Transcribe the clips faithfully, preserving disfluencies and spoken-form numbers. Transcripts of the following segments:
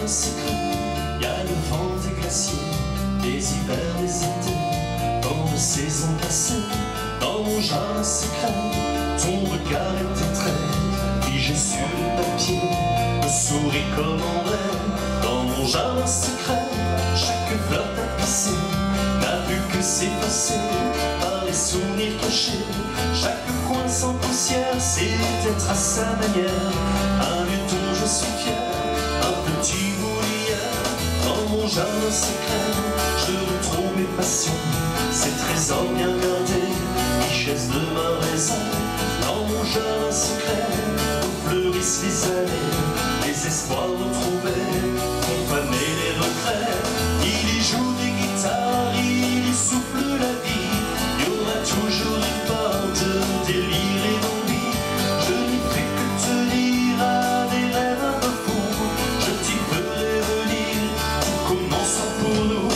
jardin secret, y a le vent des glaciers, des hivers, des étés, dans nos saisons passées, dans mon jardin secret. Ton regard était très figé sur le papier, me sourit comme en rêve. Dans mon jardin secret, chaque fleur tapissée n'a pu que s'effacer par les souvenirs cachés. Chaque coin sans poussière, c'est être à sa manière un lieu dont je suis fier, un petit bout d'hier. Dans mon jardin secret, je retrouve mes passions, ces trésors bien gardés, richesse de ma raison. Dans mon jardin secret, où fleurissent les années, les espoirs retrouvés font faner les regrets. Il y joue des guitares, il y souffle la vie, il y aura toujours une part de délire et d'envie. Je n'y fais que tenir à des rêves un peu fous, je t'y ferai venir, tout commencera pour nous.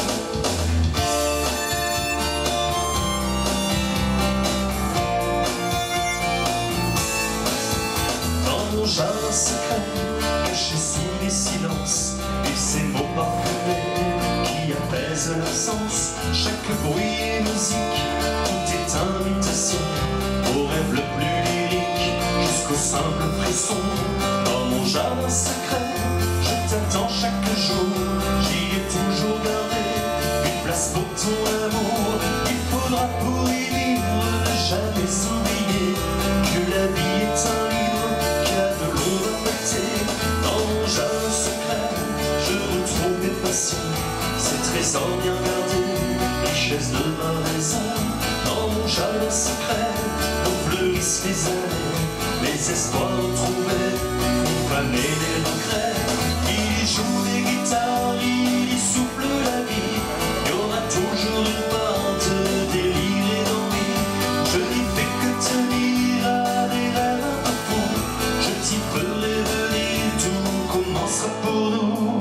Dans mon jardin secret, caché sous les silences, et ces mots parfumés qui apaisent l'absence. Chaque bruit et musique, tout est invitation au rêve le plus lyrique, jusqu'au simple frisson. Dans mon jardin secret, je t'attends chaque jour, j'y ai toujours gardé une place pour ton amour. Il faudra pour y vivre ne jamais oublier que la vie est un livre qui a de l'ombre à prêter. Dans mon jardin secret, je retrouve mes passions, ces trésors bien gardés, richesse de ma raison. Dans mon jardin secret, où fleurissent les années, les espoirs retrouvés font faner les regrets. Il y joue des guitares, il y souffle la vie, il y aura toujours une part de délire et d'envie. Je n'y fais que tenir à des rêves un peu fous, je t'y ferai venir, tout commencera pour nous.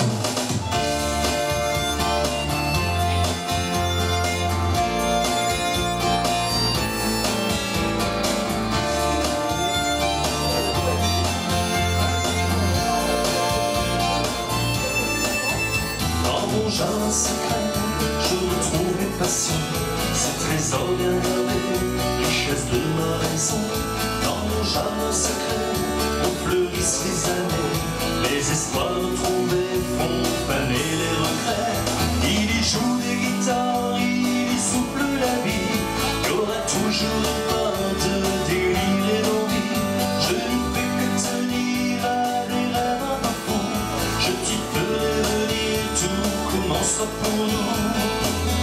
Dans mon jardin secret, je retrouve mes passions, ces trésors bien gardés, richesse de ma raison. Dans mon jardin secret, où fleurissent les années, les espoirs retrouvés font faner les regrets. Il y joue des guitares, il y souffle la vie, il y aura toujours une part de délire et d'envie. Je n'y fais que tenir à des rêves un peu fous, je t'y ferai venir, tout commencera pour nous.